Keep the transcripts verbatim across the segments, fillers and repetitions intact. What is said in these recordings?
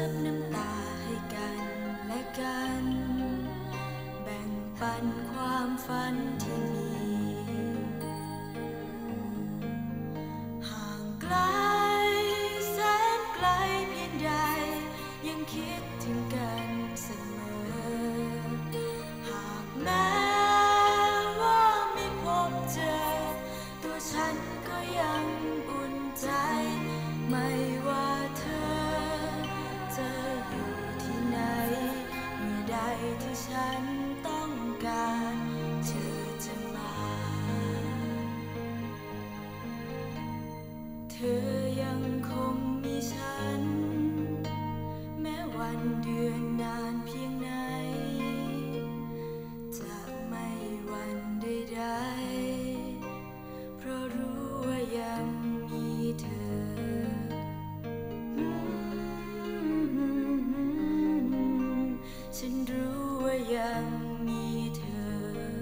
ซับน้ำตาให้กันและกันแบ่งปันความฝันที่มีห่างไกลแสนไกลเพียงใดยังคิดถึงกันเสมอหากแม้ว่าไม่พบเจอตัวฉันก็ยังอุ่นใจไม่ว่าเธอจะอยู่ที่ไหนเมื่อใดที่ฉันต้องการเธอจะมาเธอยังคงมีฉันแม้วันเดือนนานเพียงไหนจะไม่หวั่นใดๆเพราะรู้ว่ายังมีเธอฉันรู้ว่ายังมีเธอ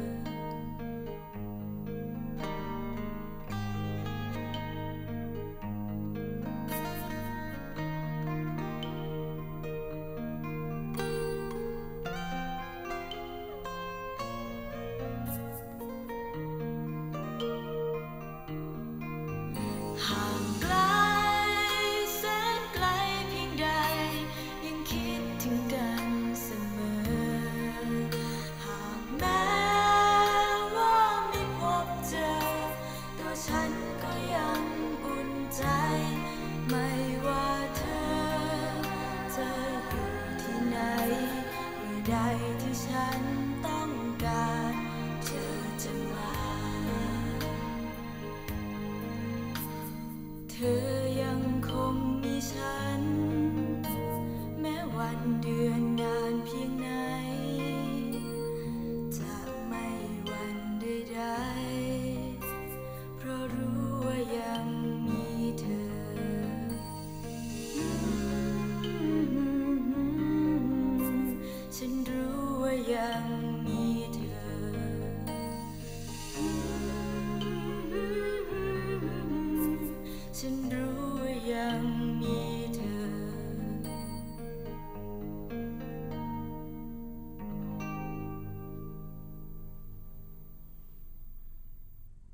ห่างไกลแสนไกลเพียงใดยังคิดถึงกันเสมอหากแม้ว่าไม่พบเจอตัวฉันก็ยังอุ่นใจไม่ว่าเธอจะอยู่ที่ไหนเมื่อใดที่ฉันต้องการเธอจะมาเธอยังคงมีฉันแม้วันเดือนนานเพียงไหนจะไม่หวั่นใดๆเพราะรู้ว่ายังมีเธอฉันรู้ว่ายังมีเธอฉันรู้ว่ายังมี